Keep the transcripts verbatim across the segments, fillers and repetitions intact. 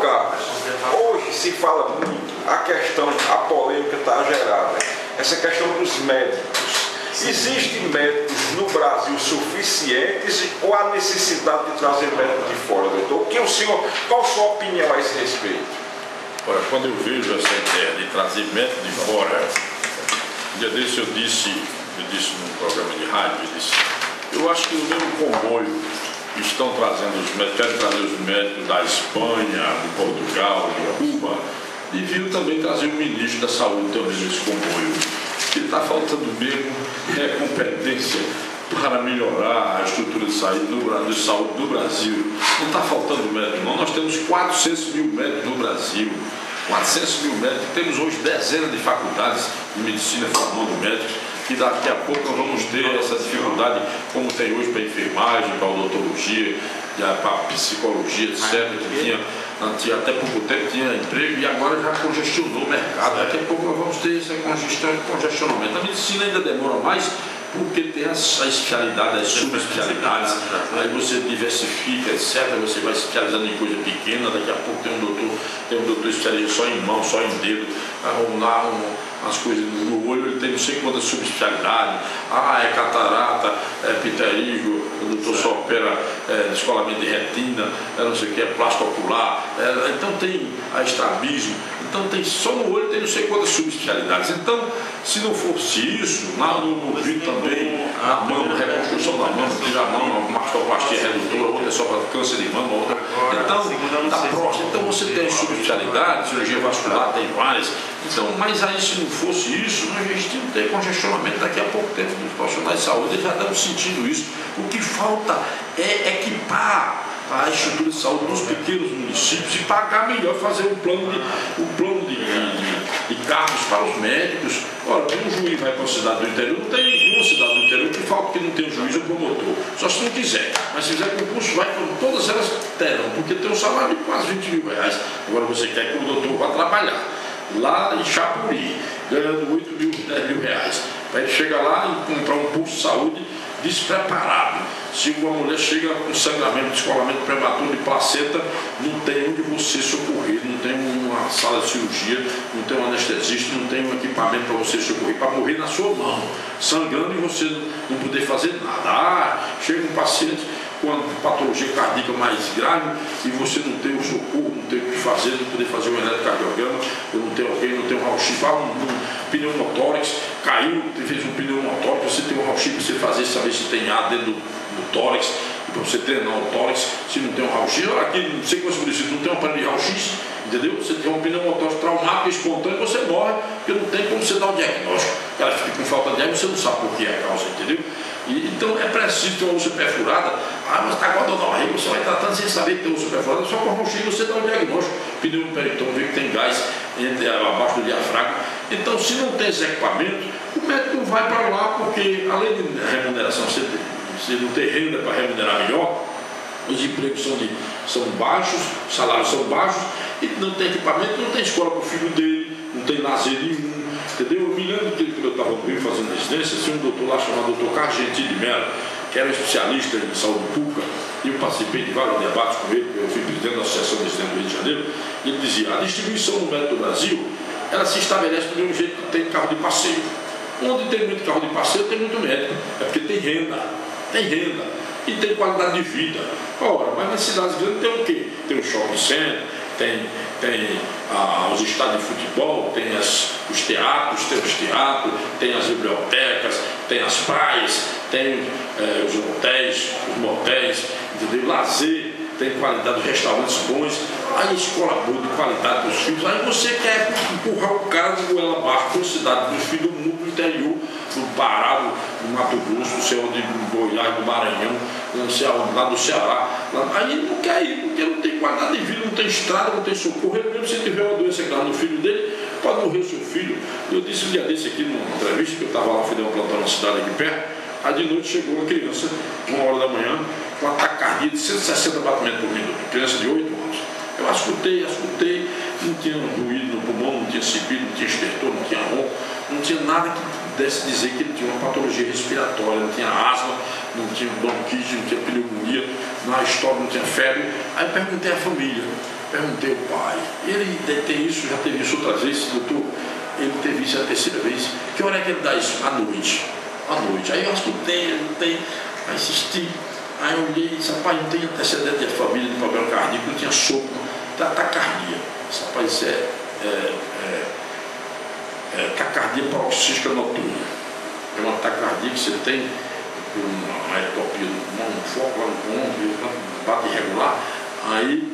Carlos, hoje se fala muito, a questão, a polêmica está gerada, essa questão dos médicos. Existem médicos no Brasil suficientes ou há necessidade de trazer médicos de fora, doutor? O que o senhor, qual a sua opinião a esse respeito? Olha, quando eu vejo essa ideia de trazer médicos de fora, um dia desse eu disse, eu disse num programa de rádio, eu disse, eu acho que no mesmo comboio que estão trazendo os médicos, querem trazer os médicos da Espanha, de Portugal, de Cuba, deviam também trazer o ministro da Saúde também nesse comboio. Que está faltando mesmo é competência para melhorar a estrutura de saúde no Brasil, de saúde do Brasil. Não está faltando médico, não. Nós temos quatrocentos mil médicos no Brasil. quatrocentos mil médicos. Temos hoje dezenas de faculdades de medicina formando médicos. E daqui a pouco nós vamos ter essa dificuldade, como tem hoje para enfermagem, para odontologia, para psicologia, etcétera. Que tinha, tinha, até pouco tempo tinha emprego e agora já congestionou o mercado. Daqui a pouco nós vamos ter esse congestionamento. A medicina ainda demora mais porque tem as, a especialidade, as subespecialidades. Aí você diversifica, etcétera. Você vai especializando em coisa pequena, daqui a pouco tem um doutor, tem um doutor especialista só em mão, só em dedo, lá um, as coisas no olho, ele tem não sei quantas subespecialidades. Ah, é catarata, é pterígio, o doutor só opera é, descolamento de retina, é não sei o que, é plástico ocular, é, então tem a estrabismo, então tem só no olho tem não sei quantas subespecialidades. Então, se não fosse isso, lá no ouvido também, a mama, reconstrução da mama, tirar a mama, mastoplastia redutora, outra é só para câncer de mama, outra. Então, da próstata, então você tem as subespecialidades, cirurgia vascular, tem várias. Então, mas aí se não fosse isso, a gente não tem congestionamento daqui a pouco tempo dos profissionais de saúde, eles já estão sentindo isso. O que falta é equipar a estrutura de saúde dos pequenos municípios e pagar melhor, fazer um plano de, um plano de, de, de cargos para os médicos. Ora, um juiz vai para a cidade do interior, não tem nenhuma cidade do interior que falta que não tem um juiz ou promotor, só se não quiser. Mas se fizer concurso, vai, todas elas terão, porque tem um salário de quase vinte mil reais. Agora você quer que o doutor vá trabalhar lá em Chapuri, ganhando oito mil, dez mil reais. Aí chega lá e comprar um posto de saúde despreparado. Se uma mulher chega com sangramento, descolamento prematuro de placenta, não tem onde você socorrer, não tem uma sala de cirurgia, não tem um anestesista, não tem um equipamento para você socorrer, para morrer na sua mão, sangrando e você não poder fazer nada. Ah, chega um paciente com uma patologia cardíaca mais grave e você não tem o socorro, não tem o que fazer, não poder fazer um eletrocardiograma, eu não tenho alguém, não tenho um raio-x, fala um, um pneumotórax, caiu, fez um pneumotórax, você tem um raio-x para você fazer, saber se tem ar dentro do, do tórax, para você treinar o tórax, se não tem um raio-x, olha aqui, não sei como você disse, não tem um aparelho de raio-x, entendeu? Você tem um pneumotórax traumático, espontâneo, você morre, porque não tem como você dar o diagnóstico. O cara fica com falta de diagnóstico, você não sabe por que é a causa, entendeu? E, então é preciso ter uma úlcera perfurada. Ah, mas está com a gonorreia, você vai tratando sem saber que tem úlcera perfurada, só com o raio-x você dá o diagnóstico. Pneu no peritônio, vê que tem gás entre, abaixo do diafragma. Então, se não tem esse equipamento, o médico não vai para lá, porque além de remuneração, você, você não tem renda para remunerar melhor, os empregos são, de, são baixos, os salários são baixos, e não tem equipamento, não tem escola para o filho dele, não tem lazer nenhum. Entendeu? Eu me lembro que quando eu estava no Rio fazendo residência, tinha um doutor lá chamado doutor Carlos Gentil de Mello, que era especialista em saúde pública, e eu participei de vários debates com ele, eu fui presidente da Associação de Residentes do Rio de Janeiro, e ele dizia, a distribuição do médico do Brasil, ela se estabelece do mesmo jeito que tem carro de passeio. Onde tem muito carro de passeio, tem muito médico, é porque tem renda, tem renda, e tem qualidade de vida. Ora, mas nas cidades grandes tem o quê? Tem o shopping center, tem, tem ah, os estádios de futebol, tem as, os teatros, tem os teatros, tem as bibliotecas, tem as praias, tem eh, os hotéis, os motéis, entendeu? Lazer, tem qualidade, restaurantes bons, aí escola boa de qualidade para os filhos, aí você quer empurrar o cara de goela abaixo para a cidade dos filhos do mundo interior, do Pará, do Mato Grosso, não sei onde, do Goiás, do Maranhão, não sei aonde, lá do Ceará, lá, aí ele não quer ir, porque não tem qualidade de vida, não tem estrada, não tem socorro, ele mesmo se tiver uma doença grave no filho dele, pode morrer o seu filho. Eu disse um dia desse aqui numa entrevista, que eu estava lá, fui dar um plantão na cidade aqui perto, aí de noite chegou uma criança, uma hora da manhã, com um ataque cardíaco de cento e sessenta batimentos por minuto, criança de oito anos. Eu escutei, escutei, não tinha ruído no pulmão, não tinha sibido, não tinha estertor, não tinha ronco, não tinha nada que pudesse dizer que ele tinha uma patologia respiratória, não tinha asma, não tinha bronquite, não tinha pneumonia, na história não tinha febre. Aí eu perguntei à família, perguntei ao pai, ele tem isso, já teve isso outras vezes, doutor, ele teve isso a terceira vez, que hora é que ele dá isso? À noite, à noite, aí eu acho que tem, ele tem, aí assisti, aí eu olhei e disse, rapaz, não tem antecedente de família de problema cardíaco, não tinha sopro, tá taquicardia, esse rapaz, isso é, é, é, é taquicardia paroxística noturna, é uma taquicardia que você tem uma ectopia, um foco lá no ponto, bate irregular, aí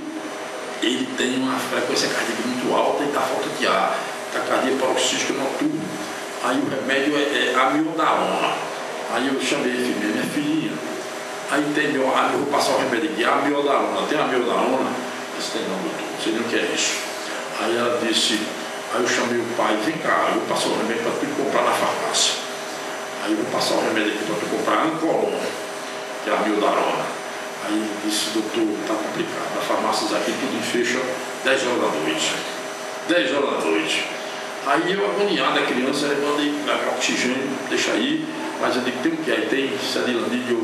ele tem uma frequência cardíaca muito alta e está falta de ar, taquicardia paroxística noturna, aí o remédio é, é amiodarona, aí eu chamei a filha, minha filhinha, aí tem meu, aí eu vou passar o remédio aqui, amiodarona, tem amiodarona? Disse, tem não, doutor, não sei nem o que é isso. Aí ela disse, aí eu chamei o pai, vem cá, eu vou passar o remédio para tu comprar na farmácia. Aí eu vou passar o remédio aqui para tu comprar Ancolon, que é a amiodarona. Aí ele disse, doutor, está complicado, as farmácias aqui tudo fecha dez horas da noite. dez horas da noite. Aí eu agoniado, a criança, eu mandei pegar oxigênio, deixa aí, mas eu digo, tem o que? Aí tem cedilanide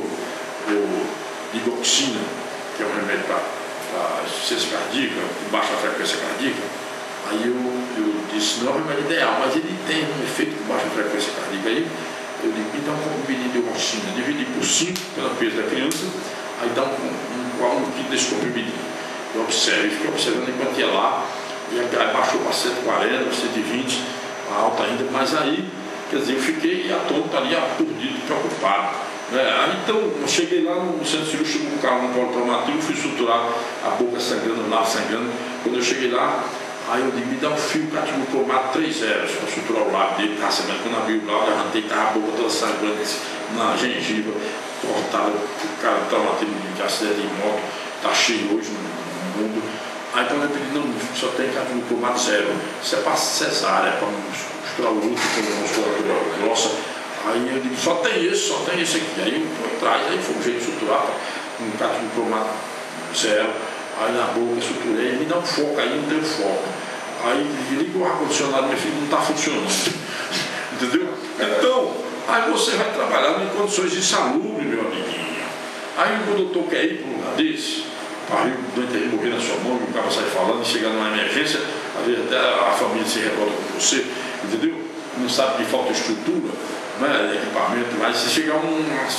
ou digoxina, que é um remédio para insuficiência cardíaca, com baixa frequência cardíaca. Aí eu, eu disse, não é o remédio ideal, mas ele tem um efeito com baixa frequência cardíaca. Aí eu digo, então um comprimido de digoxina, dividi por cinco pelo peso da criança, aí dá um, um, um, um quilo desse comprimido. Eu observo, fiquei observando enquanto ia lá, e aí baixou para cento e quarenta, cento e vinte, alta ainda, mas aí, quer dizer, eu fiquei atônito ali, aturdido, preocupado. Né? Aí, então, eu cheguei lá no centro cirúrgico, um carro no polo traumático, fui suturar a boca sangrando, lá sangrando. Quando eu cheguei lá, aí eu digo, me dá um fio catimocromato três zeros para suturar o lábio dele, tá sangrando. Quando abri o lábio, eu arrancei, estava a boca toda sangrando na gengiva, cortada, o cara traumatismo de acidente de moto, tá cheio hoje no mundo. Aí quando eu pedi, não, só tem catimocromato zero, isso é para cesárea, é para misturar o útero com a musculatura grossa. Aí eu digo, só tem esse, só tem esse aqui. Aí eu fui atrás, aí foi um jeito de suturar, com um catimocromato zero. Aí na boca eu suturei, me dá um foco aí, não tem foco. Aí liga o ar-condicionado, meu filho, não está funcionando. Entendeu? Então, aí você vai trabalhar em condições insalubres, meu amiguinho. Aí o doutor quer ir para um lugar desse, para o doente aí morrer na sua mão, e o cara sai falando, e chegar numa emergência, às vezes até a família se revolta com você, entendeu? Não sabe que falta estrutura, né, equipamento, mas se chegar um,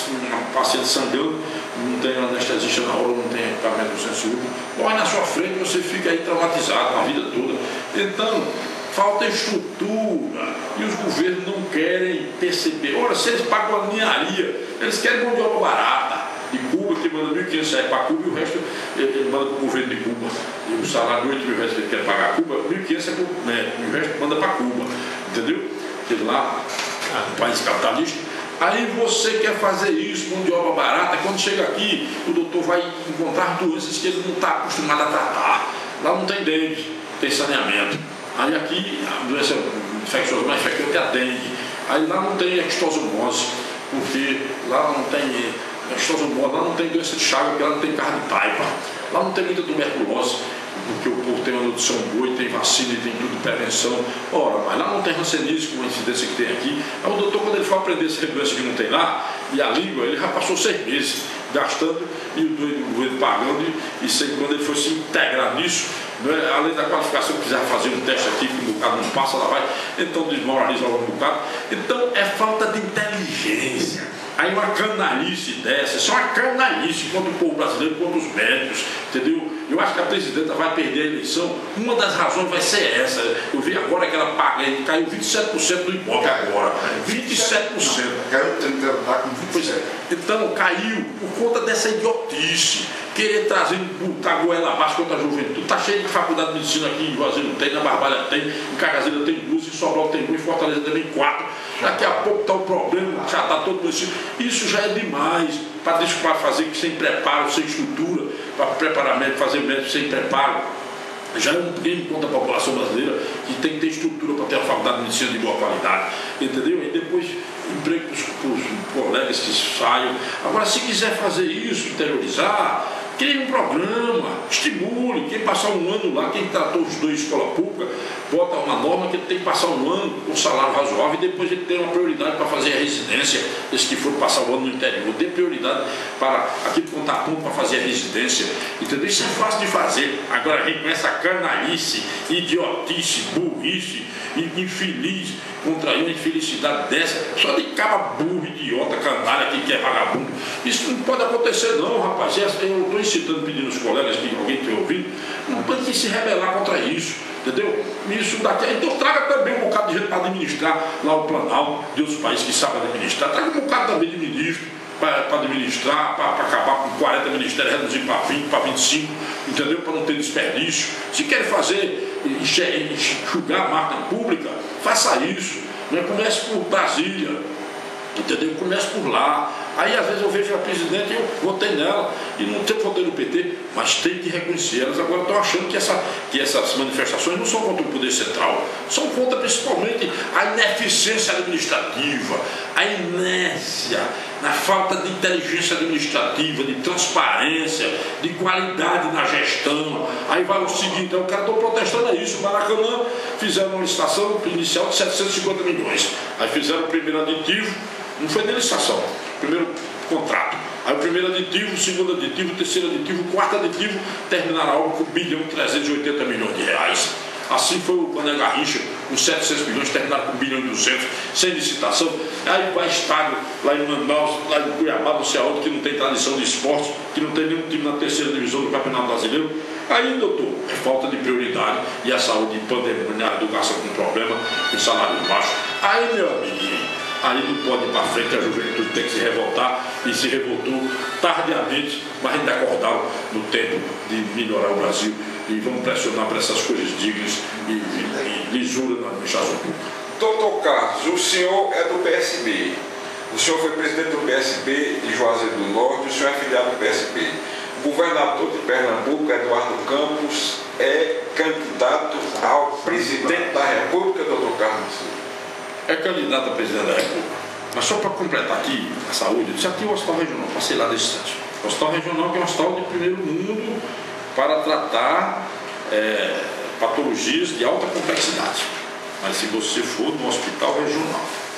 um paciente sangrando, não tem anestesista na hora, não tem equipamento no centro cirúrgico, morre na sua frente, você fica aí traumatizado a vida toda. Então, falta estrutura e os governos não querem perceber. Ora, se eles pagam a ninharia, eles querem mão de obra barata. De Cuba, que manda mil e quinhentos reais para Cuba, e o resto ele, ele manda para o governo de Cuba. E o salário de oito mil reais que ele quer pagar a Cuba, mil e quinhentos é para o médico, e o resto manda para Cuba. Entendeu? Porque lá é um país capitalista. Aí você quer fazer isso, mão de obra barata, quando chega aqui, o doutor vai encontrar doenças que ele não está acostumado a tratar. Lá não tem dengue, tem saneamento. Aí aqui a doença infecciosa mais frequente é a dengue. Aí lá não tem extosomose, porque lá não tem extosomose, lá não tem doença de Chagas, porque lá não tem carne de taipa. Lá não tem muita tuberculose, porque o povo tem uma nutrição boa e tem vacina e tem tudo de prevenção. Ora, mas lá não tem ranceníase com a incidência que tem aqui. Aí o doutor, quando ele for aprender essa doença que não tem lá, e a língua, ele já passou seis meses gastando e o doido pagando, e, e sem, quando ele for se integrar nisso, né, além da qualificação, quiser fazer um teste aqui, que o bocado não passa, ela vai, então desmoraliza logo um bocado. Então é falta de inteligência. Aí uma canalice dessa, isso é uma canalice contra o povo brasileiro, contra os médicos, entendeu? Eu acho que a presidenta vai perder a eleição, uma das razões vai ser essa. Eu vi agora que ela paga, caiu vinte e sete por cento do Ibope agora, vinte e sete por cento. Caiu trinta por cento. Pois é, então caiu por conta dessa idiotice, querer trazer, botar a goela abaixo contra a juventude. Está cheio de faculdade de medicina aqui, em Juazeiro tem, na Barbalha tem, em Cagazeira tem duas, em Sobral tem duas, em Fortaleza também quatro. Daqui a pouco está o problema, já está todo município. Isso já é demais para fazer sem preparo, sem estrutura, para preparar médico, fazer médico sem preparo. Já é um crime contra a população brasileira que tem que ter estrutura para ter uma faculdade de medicina de boa qualidade, entendeu? E depois emprego para os colegas que saiam. Agora, se quiser fazer isso, interiorizar, Crie um programa, estimule. Quem passar um ano lá, quem tratou os dois de escola pública, bota uma norma que ele tem que passar um ano com salário razoável e depois ele tem uma prioridade para fazer a residência. Esse que for passar o ano no interior, dê prioridade para aquele que contar ponto para fazer a residência. Entendeu? Isso é fácil de fazer. Agora vem com essa canalice, idiotice, burrice, infeliz, contrair uma infelicidade dessa, só de cara burro, idiota, canalha, que é vagabundo. Isso não pode acontecer não, rapaz. Eu estou incitando, pedindo aos colegas que alguém tenha ouvido, não tem que se rebelar contra isso, entendeu? Isso daqui, então traga também um bocado de gente para administrar lá o Planalto, de outros países que sabem administrar, traga um bocado também de ministro para administrar, para acabar com quarenta ministérios, reduzir para vinte, para vinte e cinco, entendeu? Para não ter desperdício. Se querem fazer, enxugar a máquina pública, faça isso. Né? Comece por Brasília, entendeu? Comece por lá. Aí às vezes eu vejo a presidente e eu votei nela, e não tenho votei no P T, mas tem que reconhecer. Elas agora estão achando que, essa, que essas manifestações não são contra o poder central, são contra principalmente a ineficiência administrativa, a inércia, na falta de inteligência administrativa, de transparência, de qualidade na gestão. Aí vai o seguinte, o cara está protestando a isso. O Maracanã fizeram uma licitação inicial de setecentos e cinquenta milhões. Aí fizeram o primeiro aditivo, não foi nem licitação, primeiro contrato. Aí o primeiro aditivo, o segundo aditivo, o terceiro aditivo, o quarto aditivo, terminaram a obra com um bilhão e trezentos e oitenta milhões de reais. Assim foi o Mané Garrincha, com setecentos milhões, terminaram com um bilhão e duzentos, sem licitação. Aí vai estádio lá em Manaus, lá em Cuiabá, não sei aonde, que não tem tradição de esporte, que não tem nenhum time na terceira divisão do Campeonato Brasileiro. Aí, doutor, é falta de prioridade, e a saúde, pandemia, a educação com problema, com salário baixo. Aí, meu amiguinho, aí não pode ir para frente, a juventude tem que se revoltar, e se revoltou tardiamente, mas ainda acordaram no tempo de melhorar o Brasil, e vamos pressionar para essas coisas dignas e, e, e lisura na administração pública. Doutor Carlos, o senhor é do P S B, o senhor foi presidente do P S B de Juazeiro do Norte, o senhor é filiado do P S B. O governador de Pernambuco, Eduardo Campos, é candidato ao presidente da República, doutor Carlos? É candidato a presidente da República. Mas só para completar aqui a saúde, eu disse aqui o hospital regional, passei lá desse site. O hospital regional que é um hospital de primeiro mundo para tratar é, patologias de alta complexidade. Mas se você for no hospital regional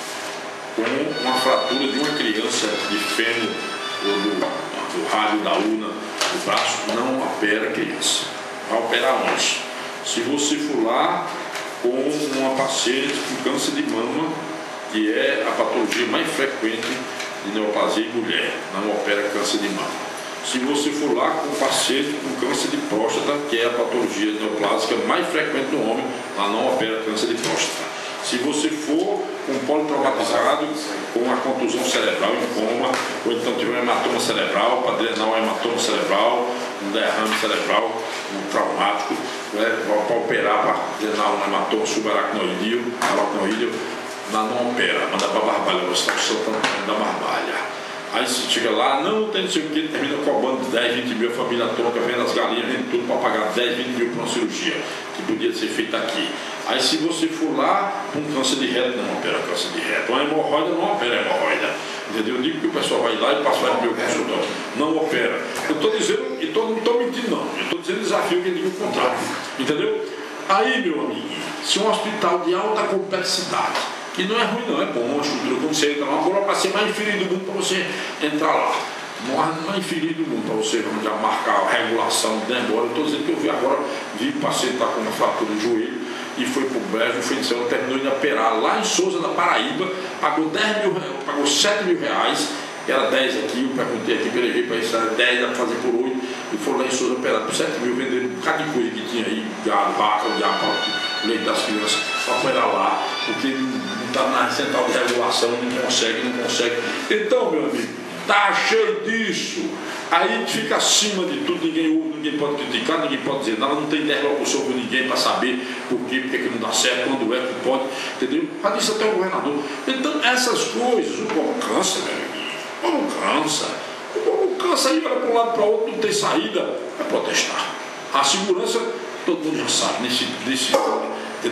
com uma fratura de uma criança de fêmur ou do, do rádio da urna do braço, não opera a criança. Vai operar onde? Se você for lá com uma paciente com câncer de mama, que é a patologia mais frequente de neoplasia em mulher, não opera câncer de mama. Se você for lá com um paciente com câncer de próstata, que é a patologia neoplásica mais frequente no homem, lá não opera câncer de próstata. Se você for com politraumatizado, com uma contusão cerebral em coma, ou então tiver um hematoma cerebral, para drenar um hematoma cerebral, um derrame cerebral, um traumático, né, para operar, para drenar um hematoma subaracnoideo, aracnoideo, lá não opera, manda para Barbalha, você está com o Santana da Barbalha. Aí se chega lá, não tem não sei o que, termina cobrando dez, vinte mil, a família toda, vendo as galinhas, vendo tudo para pagar dez, vinte mil para uma cirurgia, que podia ser feita aqui. Aí se você for lá, um câncer de reto, não opera câncer de reto, uma hemorroida não opera hemorroida. Entendeu? Eu digo que o pessoal vai lá e passa para o meu consultório. Não opera. Eu estou dizendo, e não estou mentindo não, eu estou dizendo desafio que diga o contrário. Entendeu? Aí, meu amiguinho, se um hospital de alta complexidade, que não é ruim não, é bom, a estrutura, quando você entra lá, uma burocracia mais infeliz do mundo para você entrar lá. Mais infeliz do mundo para você já marcar a regulação, né? Agora, eu estou dizendo que eu vi agora, vi o paciente estar com uma fratura no joelho e foi para o Brejo, foi de semana, terminou de operar lá em Souza, na Paraíba, pagou dez mil, pagou sete mil reais, era dez aqui, eu perguntei aqui, peraí, para isso era dez, dá para fazer por oito, e foram lá em Souza operar por sete mil, vendendo um bocado de coisa que tinha aí, gado, vaca, diabo, leite das crianças, para operar lá, porque não está na central de regulação, não consegue, não consegue. Então, meu amigo, tá cheio disso. Aí fica acima de tudo, ninguém ouve, ninguém pode criticar, ninguém pode dizer nada, não tem interlocução com ninguém para saber por quê, porque que não dá certo, quando é que pode, entendeu? Mas isso até o governador. Então, essas coisas, o povo cansa, meu amigo. O povo cansa. O povo cansa e olha para um lado para o outro, não tem saída, é protestar. A segurança, todo mundo já sabe, nesse, nesse, entendeu?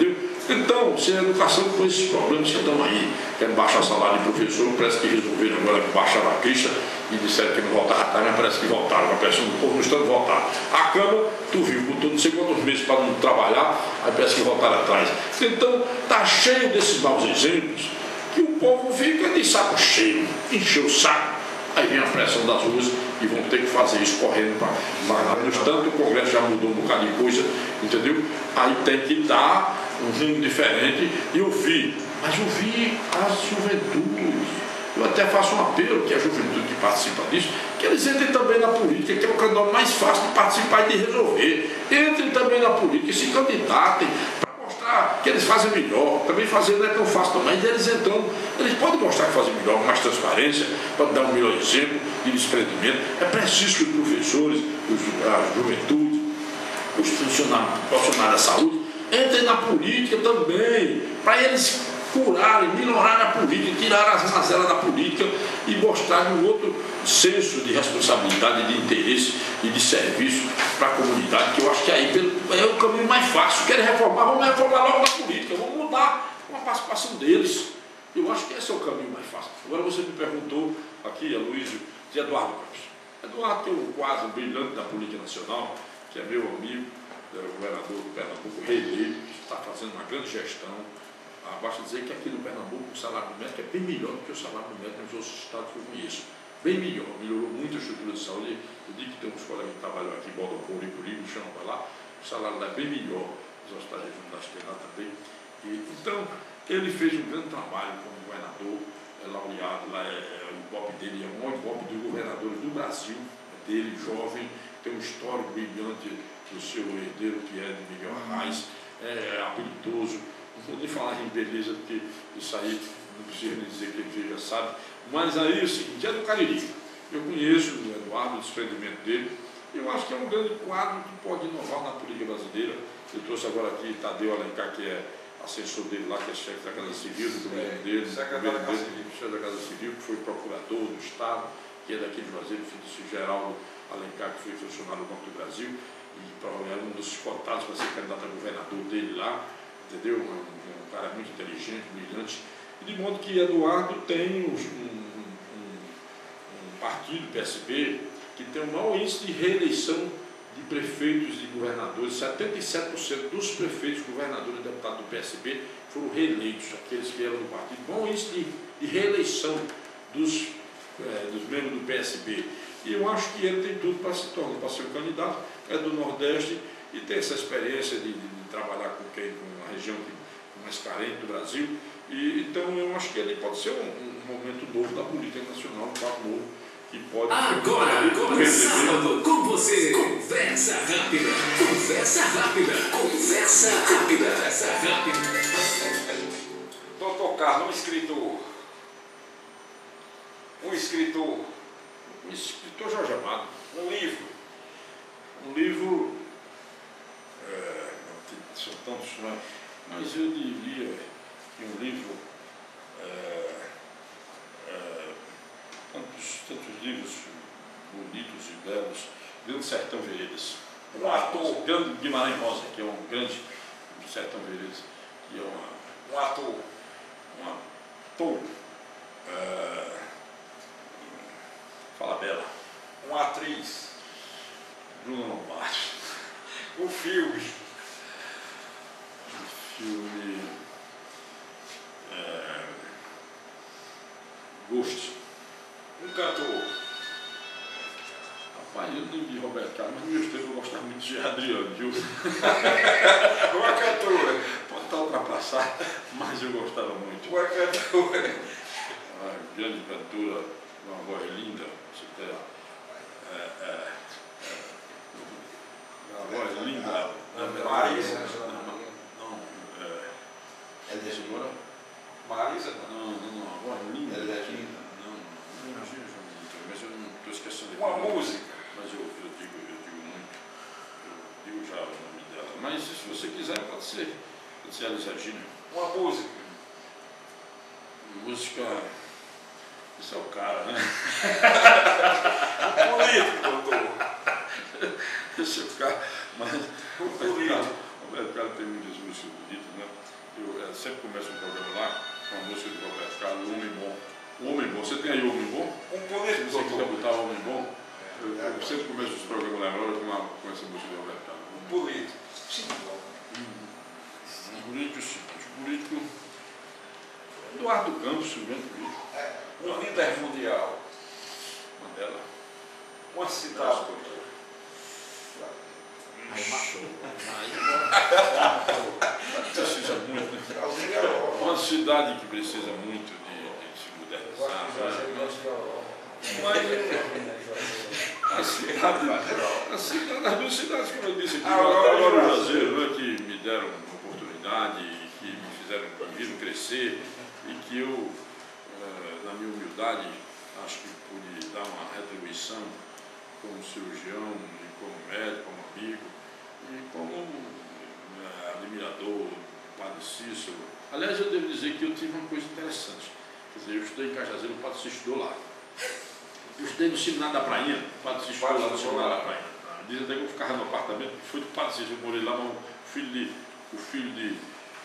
Então, se a educação com esses problemas que estão aí, querem baixar o salário de professor, parece que resolveram agora baixar a pista e disseram que não voltava atrás, mas parece que voltaram, a pressão do povo não está voltar. A Câmara, tu viu, botou não sei quantos meses para não trabalhar, aí parece que voltaram atrás. Então, está cheio desses maus exemplos que o povo fica de saco cheio, encheu o saco. Aí vem a pressão das ruas e vão ter que fazer isso correndo para pagar. No entanto, o Congresso já mudou um bocado de coisa, entendeu? Aí tem que dar um rumo diferente e ouvir, mas ouvir as juventudes. Eu até faço um apelo que a juventude que participa disso, que eles entrem também na política, que é o canal mais fácil de participar e de resolver. Entrem também na política e se candidatem para mostrar que eles fazem melhor. Também fazer não é tão fácil também, mas eles então, eles podem mostrar que fazem melhor, com mais transparência, podem dar um melhor exemplo de desprendimento. É preciso que os professores, os, a juventude, os funcionários, profissionais da saúde, entrem na política também, para eles curarem, melhorar a política, tirar as mazelas da política e mostrar um outro senso de responsabilidade, de interesse e de serviço para a comunidade, que eu acho que aí é o caminho mais fácil. Querem reformar, vamos reformar logo na política, vamos mudar com a participação deles. Eu acho que esse é o caminho mais fácil. Agora você me perguntou aqui, Aloysio, de Eduardo Campos. Eduardo tem um quadro brilhante da política nacional, que é meu amigo, é o governador do Pernambuco, reeleito, que está fazendo uma grande gestão. Ah, basta dizer que aqui no Pernambuco o salário do médico é bem melhor do que o salário do médico nos outros estados que eu conheço. Bem melhor, melhorou muito a estrutura de saúde. Eu digo que tem uns colegas que trabalham aqui em Botafogo e Curibe, me chamam para lá, o salário lá é bem melhor, os hospitais regionais têm lá também. E, então, ele fez um grande trabalho como governador, é laureado, lá é, é, o Ibope dele é o maior Ibope dos governadores do Brasil, é dele, jovem, tem um histórico brilhante do seu herdeiro, que é de Miguel Arraes, é habilidoso. Não vou nem falar em beleza, porque isso aí não precisa nem dizer que ele já sabe. Mas aí é o seguinte, é do Cariri. Eu conheço o Eduardo, o desprendimento dele. Eu acho que é um grande quadro que pode inovar na política brasileira. Eu trouxe agora aqui Tadeu Alencar, que é assessor dele lá, que é chefe da Casa Civil, do governo dele, secretário da Casa Civil, chefe da Casa Civil, que foi procurador do Estado, que é daqui de Juazeiro, filho do Geraldo Alencar, que foi funcionário do Banco do Brasil, e provavelmente um dos cotados para ser candidato a governador dele lá. Entendeu? Um, um cara muito inteligente, brilhante. E de modo que Eduardo tem um, um, um partido, P S B, que tem o maior índice de reeleição de prefeitos e governadores. setenta e sete por cento dos prefeitos, governadores e deputados do P S B foram reeleitos, aqueles que eram do partido. Bom índice de, de reeleição dos, é, dos membros do P S B. E eu acho que ele tem tudo para se tornar, para ser um candidato, é do Nordeste e tem essa experiência de, de, de trabalhar com quem, com a região mais carente do Brasil. E, então eu acho que ele pode ser um, um momento novo da política nacional, um quadro novo que pode... Agora, começando com você, Conversa Rápida, Conversa Rápida, Conversa Rápida, Conversa Rápida. Doutor Carlos, um escritor, um escritor, Um escritor Jorge Amado. um livro. Um livro, é, são tantos, né? Mas eu diria que um livro, é, é, tantos, tantos livros bonitos e belos, Grande Sertão Veredas. Um ator. Grande Guimarães Rosa, que é um grande Sertão Veredas, que é uma, Um ator. um ator, é, fala bela. Uma atriz. Bruno Lombardi. Um filme. Filme é, Ghost. Um cantor. Rapaz, eu nem vi Roberto Carlos, mas no meu tempo eu gostava muito de Adriano, viu? Uma cantora. Pode estar ultrapassado, mas eu gostava muito. Uma cantora. Uma grande cantora, uma voz linda, você tem, é, é, é, uma voz linda. Marisa. Não, é, É desse agora? Marisa? não, não, não, uma voz linda. É daqui? Não, não, não, mas eu não estou esquecendo. Uma música. Mas eu, eu, digo, eu digo muito, eu digo já o nome dela. Mas se você quiser, pode ser, pode ser a Elis Regina. Uma música. Música, isso é o cara, né? Um político, doutor. Esse é o cara, mas Um político. o Roberto Carlos tem muitas músicas bonitas, né? na hora com, uma, com essa música do mercado. Um político. Sim. Um político, um político. Eduardo Campos, um grande político. Um líder mundial. Mandela. Uma cidade. Precisa muito, né? Uma cidade que precisa muito de, de se modernizar. Né? Mas a cidade, a cidade, as duas cidades, como eu disse aqui, agora o Juazeiro, né, que me deram oportunidade, que me fizeram, me viram crescer e que eu, na minha humildade, acho que pude dar uma retribuição como cirurgião, e como médico, como amigo, e como é, admirador do Padre Cícero. Aliás, eu devo dizer que eu tive uma coisa interessante. Quer dizer, eu estudei em Cajazeiro, o Padre Cícero estudou lá. Eu estudei no Seminário da Prainha, o Padre Cícero estudou lá no Seminário da Prainha. Dizem até que eu ficava no apartamento, que foi do Padre Cícero, eu morei lá, mas o filho de, o filho de,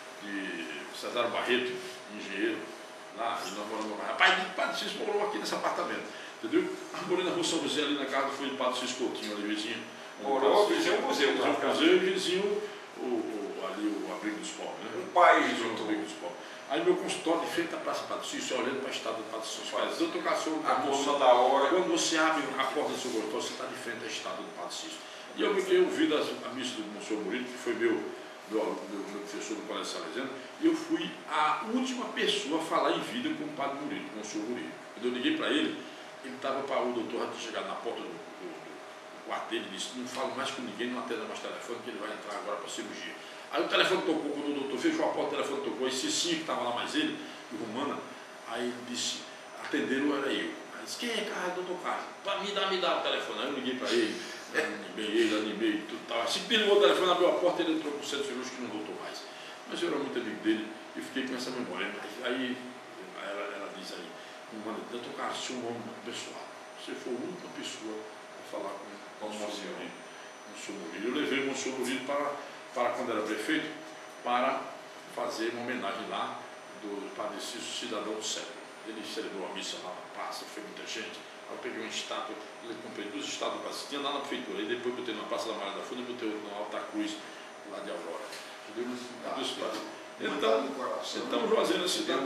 de Cesar Barreto, engenheiro, lá, e nós moramos lá. Rapaz, o Padre Cícero morou aqui nesse apartamento. Entendeu? Morei na Rua São José, ali na casa, foi do Padre Cícero Coutinho, ali vizinho. Morou, vizinho o museu. O museu e vizinho o, o, ali o Abrigo dos Pobres. Né? Um país do Abrigo dos Pobres. Aí meu consultório de frente à Praça Padre Cícero, olhando para a estátua do Padre Cícero. Faz, doutor Cassio, a moça da hora. Quando você abre a porta do seu consultório, você está de frente à estátua do Padre Cícero. E eu me queria ouvir a missa do Monsenhor Murilo, que foi meu, meu, meu, meu professor do Colégio Salesiano, e eu fui a última pessoa a falar em vida com o Padre Murilo, com o Monsenhor Murilo. Quando eu liguei para ele, ele estava para o doutor já ter chegado na porta do, do, do quarto dele e disse: não falo mais com ninguém, não atenda mais telefone, que ele vai entrar agora para cirurgia. Aí o telefone tocou, quando o doutor fechou a porta, o telefone tocou, e Cicinho, que estava lá mais ele, de Romana, aí ele disse: atenderam, era eu. Aí disse: quem é, cara? Doutor Carlos, para me dar, me dá o telefone. Aí eu liguei para ele, animei ele, animei, tudo tal. Assim que ele ligou o telefone, abriu a porta, ele entrou com o centro cirúrgico que não voltou mais. Mas eu era muito amigo dele e fiquei com essa memória. Aí ela, ela diz aí: Romana, doutor Carlos, você é um homem pessoal. Você foi a única pessoa a falar com o Monsenhor Murilo. Eu levei o Monsenhor Murilo para, para, quando era prefeito, para fazer uma homenagem lá do Padre Cícero, cidadão do século. Ele celebrou a missa lá na praça, foi muita gente. Aí eu peguei uma estátua, eu comprei duas estátuas para tinha lá na prefeitura, e depois botei na Praça da Maria da Funda e botei no Alta Cruz, lá de Aurora. Entendeu? Duas estátuas. Então, então Juazeiro é a cidade.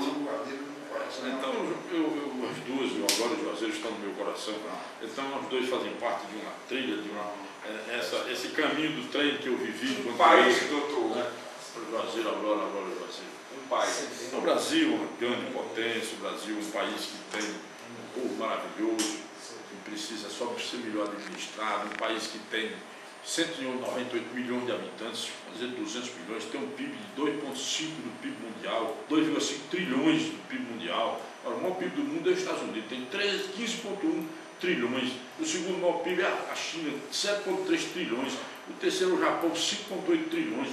Então, eu, eu, as duas, o Aurora e o Juazeiro estão no meu coração. Então, os dois fazem parte de uma trilha, de uma, essa, esse caminho do trem que eu vivi. Um país, doutor. Né? Juazeiro, Aurora, Aurora e Juazeiro. Um país. O Brasil é uma grande potência, o Brasil é um país que tem um povo maravilhoso, que precisa só ser melhor administrado, um país que tem cento e noventa e oito milhões de habitantes, vamos dizer duzentos milhões, tem um P I B de dois vírgula cinco do P I B mundial, dois vírgula cinco trilhões do P I B mundial. Ora, o maior P I B do mundo é os Estados Unidos, tem quinze vírgula um trilhões. O segundo maior P I B é a China, sete vírgula três trilhões. O terceiro é o Japão, cinco vírgula oito trilhões.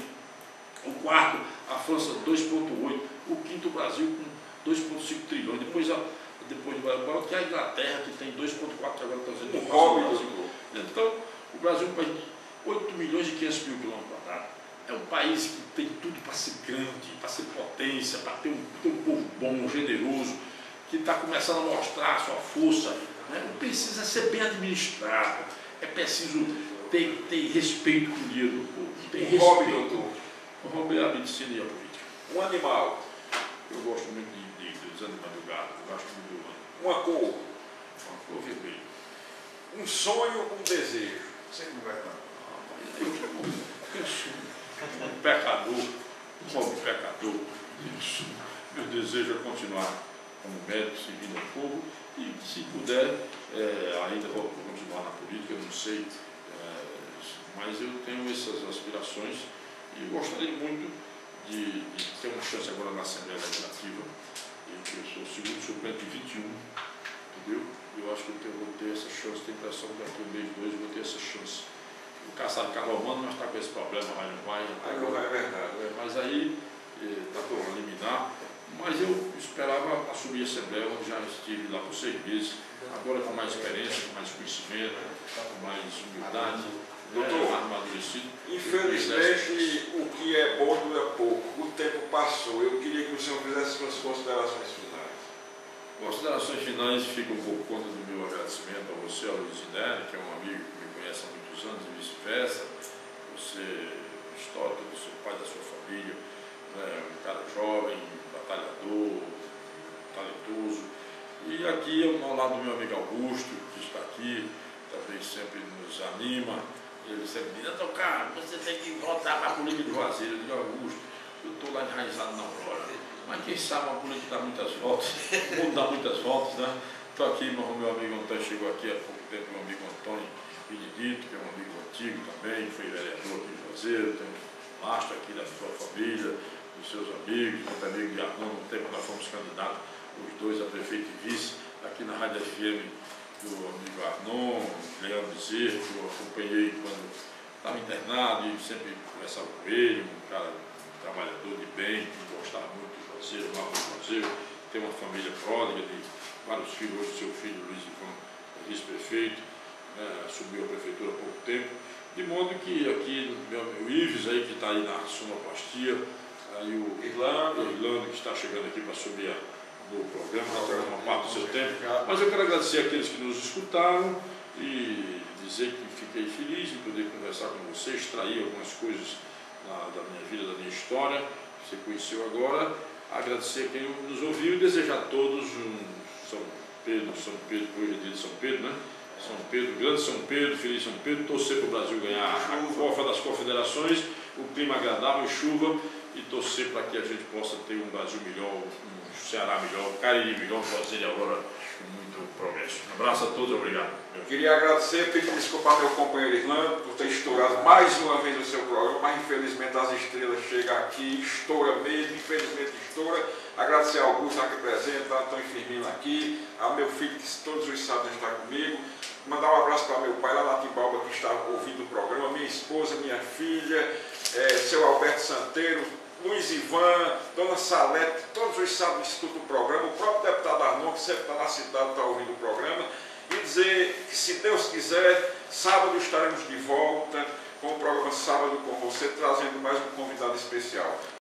O quarto, a França, dois vírgula oito. O quinto, o Brasil, com dois vírgula cinco trilhões. Depois, a, depois que a Inglaterra, que tem dois vírgula quatro, agora está dizendo que o Brasil. Então, o Brasil é um país de oito milhões e quinhentos mil quilômetros quadrados. É um país que tem tudo para ser grande, para ser potência, para ter um, ter um povo bom, generoso, que está começando a mostrar a sua força. Né? Não precisa ser bem administrado, é preciso ter, ter respeito com o dinheiro do povo. Tem um hobby, doutor. O hobby é a medicina e a política. Um animal. Eu gosto muito de, de, dos animais do gado, eu gosto muito do ano. Uma cor. Uma cor vermelha. Um sonho, um desejo. Sem governar. Eu, eu sou um pecador, um pobre pecador. Isso. Meu desejo é continuar como médico, servindo ao povo, e se puder, é, ainda vou continuar na política, eu não sei, é, mas eu tenho essas aspirações e gostaria muito de, de ter uma chance agora na Assembleia Legislativa. Eu, eu sou o segundo suplente de vinte e um, entendeu? Eu acho que eu vou ter essa chance, tenho a impressão que daqui a um mês, dois, eu vou ter essa chance. O Caçado Carlos Mano, mas está com esse problema, vai não vai. Aí não vai, é verdade. É, mas aí está por eliminar. Mas eu esperava assumir a Assembleia, onde já estive lá por seis meses, agora com mais experiência, com mais conhecimento, com mais humildade, doutor, né, amadurecido. Infelizmente, o que é bom dura pouco. O tempo passou. Eu queria que o senhor fizesse suas considerações finais. Considerações finais ficam por conta do meu agradecimento a você, a Luiz Ineri, que é um amigo que me conhece há muitos muitos anos e vice-versa. Você, histórico do seu pai, da sua família, né, um cara jovem, batalhador, talentoso. E aqui, ao lado do meu amigo Augusto, que está aqui, também sempre nos anima. Ele sempre diz: então, cara, você tem que voltar para a política de Juazeiro. Eu digo: Augusto, eu estou lá enraizado na Aurora, mas quem sabe a política dá muitas voltas, o mundo dá muitas voltas, né? Estou aqui, meu, meu amigo Antônio chegou aqui há pouco tempo, meu amigo Antônio Benedito, que é um amigo antigo também, foi vereador aqui em Juazeiro, tem um mastro aqui da sua família, dos seus amigos, muito amigo de Arnon, no tempo nós fomos candidatos, os dois, a prefeito e vice, aqui na Rádio F M do amigo Arnon, Leandro Bezerra, que eu acompanhei quando estava internado e sempre conversava com ele, um cara um trabalhador de bem, que gostava muito de Juazeiro, amava o Juazeiro, tem uma família pródiga de vários filhos, hoje seu filho Luiz Ivan, vice-prefeito, né, assumiu a prefeitura há pouco tempo, de modo que aqui meu amigo Ives aí, que está aí na sonoplastia, aí o Irlando, o Irlando que está chegando aqui para subir a no programa, já uma parte do seu tempo, mas eu quero agradecer àqueles que nos escutaram e dizer que fiquei feliz em poder conversar com você, extrair algumas coisas na, da minha vida, da minha história, que você conheceu agora, agradecer a quem nos ouviu e desejar a todos um São Pedro, São Pedro, hoje é dia de São Pedro, né? São Pedro, grande São Pedro, feliz São Pedro, torcer para o Brasil ganhar a Copa das Confederações, um clima agradável, chuva, e torcer para que a gente possa ter um Brasil melhor, um Ceará melhor, um Cariri melhor, Juazeiro e Aurora com muito progresso. Um abraço a todos, obrigado. Eu queria agradecer, pedir desculpa ao meu companheiro Irlando por ter estourado mais uma vez o seu programa, mas infelizmente as estrelas chegam aqui, estoura mesmo, infelizmente estoura. Agradecer ao Augusto aqui presente, a Antônio Firmino aqui, ao meu filho que todos os sábados está comigo. Mandar um abraço para meu pai lá na Timbalba que está ouvindo o programa, minha esposa, minha filha, é, seu Alberto Santeiro, Luiz Ivan, Dona Salete, todos os sábados escutam o programa, o próprio deputado Arnon, que sempre está na cidade, está ouvindo o programa, e dizer que, se Deus quiser, sábado estaremos de volta com o programa Sábado com Você, trazendo mais um convidado especial.